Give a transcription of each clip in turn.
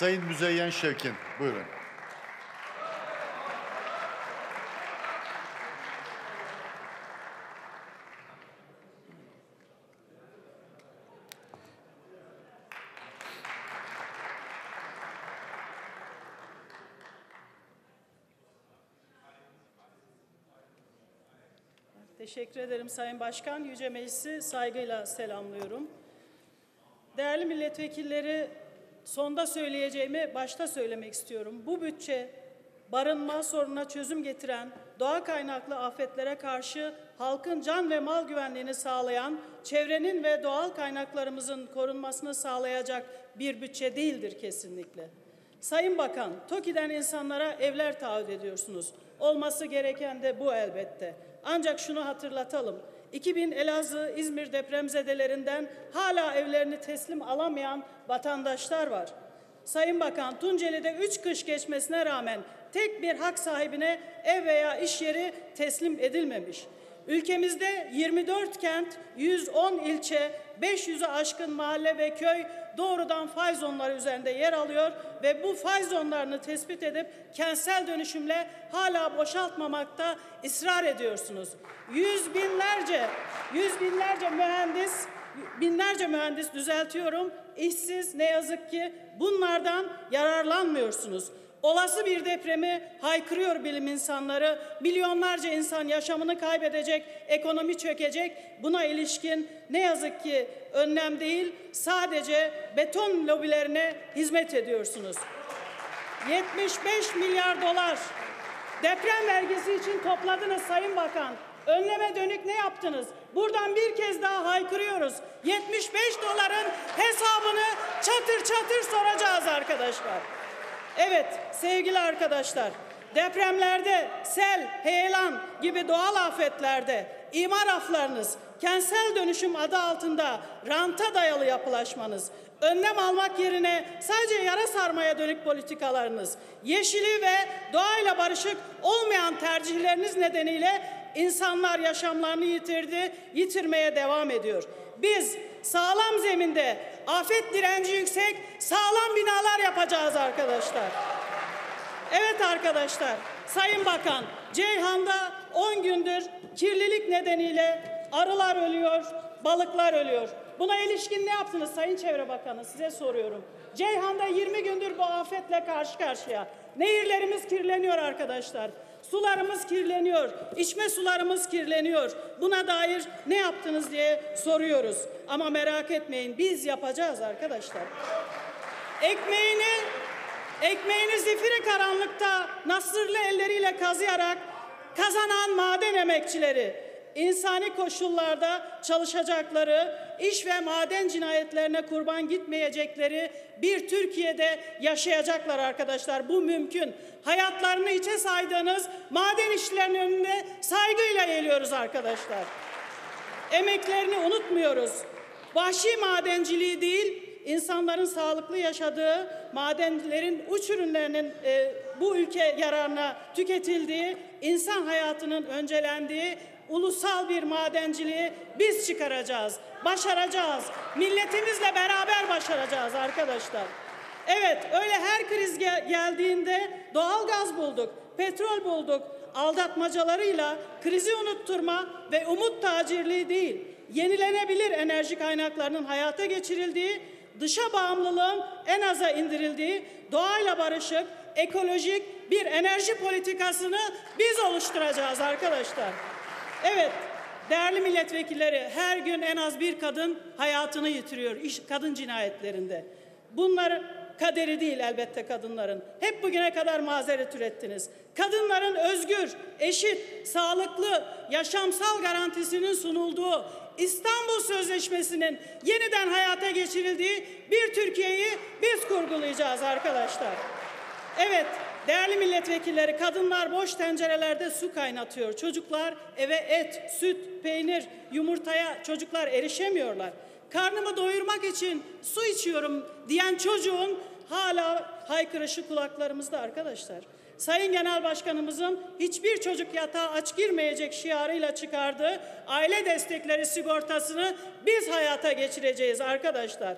Sayın Müzeyyen Şevkin, buyurun. Teşekkür ederim Sayın Başkan. Yüce Meclisi saygıyla selamlıyorum. Değerli milletvekilleri, sonda söyleyeceğimi başta söylemek istiyorum. Bu bütçe barınma sorununa çözüm getiren, doğa kaynaklı afetlere karşı halkın can ve mal güvenliğini sağlayan, çevrenin ve doğal kaynaklarımızın korunmasını sağlayacak bir bütçe değildir kesinlikle. Sayın Bakan, TOKİ'den insanlara evler taahhüt ediyorsunuz. Olması gereken de bu elbette. Ancak şunu hatırlatalım. 2000 Elazığ, İzmir depremzedelerinden hala evlerini teslim alamayan vatandaşlar var. Sayın Bakan, Tunceli'de 3 kış geçmesine rağmen tek bir hak sahibine ev veya iş yeri teslim edilmemiş. Ülkemizde 24 kent, 110 ilçe, 500'ü aşkın mahalle ve köy doğrudan fay zonları üzerinde yer alıyor ve bu fay zonlarını tespit edip kentsel dönüşümle hala boşaltmamakta ısrar ediyorsunuz. Binlerce mühendis düzeltiyorum, işsiz, ne yazık ki bunlardan yararlanmıyorsunuz. Olası bir depremi haykırıyor bilim insanları, milyonlarca insan yaşamını kaybedecek, ekonomi çökecek. Buna ilişkin ne yazık ki önlem değil, sadece beton lobilerine hizmet ediyorsunuz. 75 milyar dolar deprem vergisi için topladınız Sayın Bakan. Önleme dönük ne yaptınız? Buradan bir kez daha haykırıyoruz. 75 doların hesabını çatır çatır soracağız arkadaşlar. Evet sevgili arkadaşlar, depremlerde, sel, heyelan gibi doğal afetlerde imar aflarınız, kentsel dönüşüm adı altında ranta dayalı yapılaşmanız, önlem almak yerine sadece yara sarmaya dönük politikalarınız, yeşili ve doğayla barışık olmayan tercihleriniz nedeniyle insanlar yaşamlarını yitirmeye devam ediyor. Biz sağlam zeminde, afet direnci yüksek, sağlam binalar yapacağız arkadaşlar. Evet arkadaşlar, Sayın Bakan, Ceyhan'da 10 gündür kirlilik nedeniyle arılar ölüyor, balıklar ölüyor. Buna ilişkin ne yaptınız Sayın Çevre Bakanı? Size soruyorum. Ceyhan'da 20 gündür bu afetle karşı karşıya. Nehirlerimiz kirleniyor arkadaşlar. Sularımız kirleniyor, içme sularımız kirleniyor. Buna dair ne yaptınız diye soruyoruz. Ama merak etmeyin, biz yapacağız arkadaşlar. Ekmeğini zifiri karanlıkta nasırlı elleriyle kazıyarak kazanan maden emekçileri, insani koşullarda çalışacakları, iş ve maden cinayetlerine kurban gitmeyecekleri bir Türkiye'de yaşayacaklar arkadaşlar. Bu mümkün. Hayatlarını içe saydığınız maden işçilerinin önüne saygıyla eğiliyoruz arkadaşlar. Emeklerini unutmuyoruz. Vahşi madenciliği değil, insanların sağlıklı yaşadığı, madenlerin uç ürünlerinin bu ülke yararına tüketildiği, insan hayatının öncelendiği ulusal bir madenciliği biz çıkaracağız, başaracağız. Milletimizle beraber başaracağız arkadaşlar. Evet, öyle her kriz geldiğinde doğalgaz bulduk, petrol bulduk. Aldatmacalarıyla krizi unutturma ve umut tacirliği değil, yenilenebilir enerji kaynaklarının hayata geçirildiği, dışa bağımlılığın en aza indirildiği, doğayla barışık, ekolojik bir enerji politikasını biz oluşturacağız arkadaşlar. Evet, değerli milletvekilleri, her gün en az bir kadın hayatını yitiriyor kadın cinayetlerinde. Bunlar kaderi değil elbette kadınların. Hep bugüne kadar mazeret ürettiniz. Kadınların özgür, eşit, sağlıklı, yaşamsal garantisinin sunulduğu, İstanbul Sözleşmesi'nin yeniden hayata geçirildiği bir Türkiye'yi biz kurgulayacağız arkadaşlar. Evet, değerli milletvekilleri, kadınlar boş tencerelerde su kaynatıyor. Çocuklar eve et, süt, peynir, yumurtaya çocuklar erişemiyorlar. Karnımı doyurmak için su içiyorum diyen çocuğun hala haykırışı kulaklarımızda arkadaşlar. Sayın Genel Başkanımızın hiçbir çocuk yatağa aç girmeyecek şiarıyla çıkardığı aile destekleri sigortasını biz hayata geçireceğiz arkadaşlar.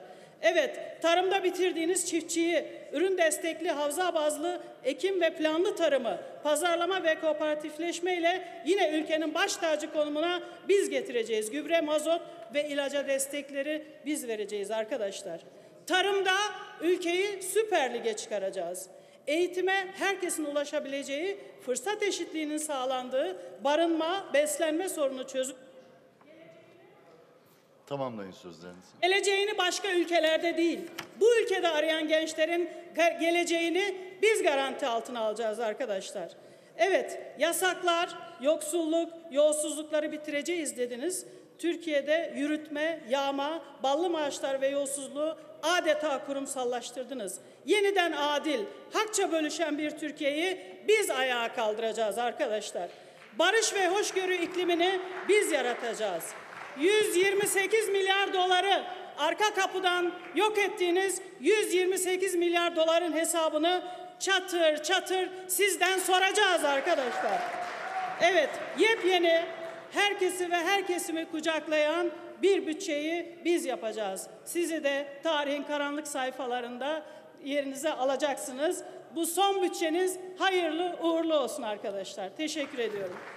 Evet, tarımda bitirdiğiniz çiftçiyi, ürün destekli, havza bazlı, ekim ve planlı tarımı, pazarlama ve kooperatifleşme ile yine ülkenin baş tacı konumuna biz getireceğiz. Gübre, mazot ve ilaca destekleri biz vereceğiz arkadaşlar. Tarımda ülkeyi Süper Lig'e çıkaracağız. Eğitime herkesin ulaşabileceği, fırsat eşitliğinin sağlandığı, barınma, beslenme sorunu çözüp Tamamlayın sözlerinizi. geleceğini başka ülkelerde değil, bu ülkede arayan gençlerin geleceğini biz garanti altına alacağız arkadaşlar. Evet, yasaklar, yoksulluk, yolsuzlukları bitireceğiz dediniz. Türkiye'de yürütme, yağma, ballı maaşlar ve yolsuzluğu adeta kurumsallaştırdınız. Yeniden adil, hakça bölüşen bir Türkiye'yi biz ayağa kaldıracağız arkadaşlar. Barış ve hoşgörü iklimini biz yaratacağız. 128 milyar doları arka kapıdan yok ettiğiniz 128 milyar doların hesabını çatır çatır sizden soracağız arkadaşlar. Evet, yepyeni, herkesi ve her kesimi kucaklayan bir bütçeyi biz yapacağız. Sizi de tarihin karanlık sayfalarında yerinize alacaksınız. Bu son bütçeniz hayırlı uğurlu olsun arkadaşlar. Teşekkür ediyorum.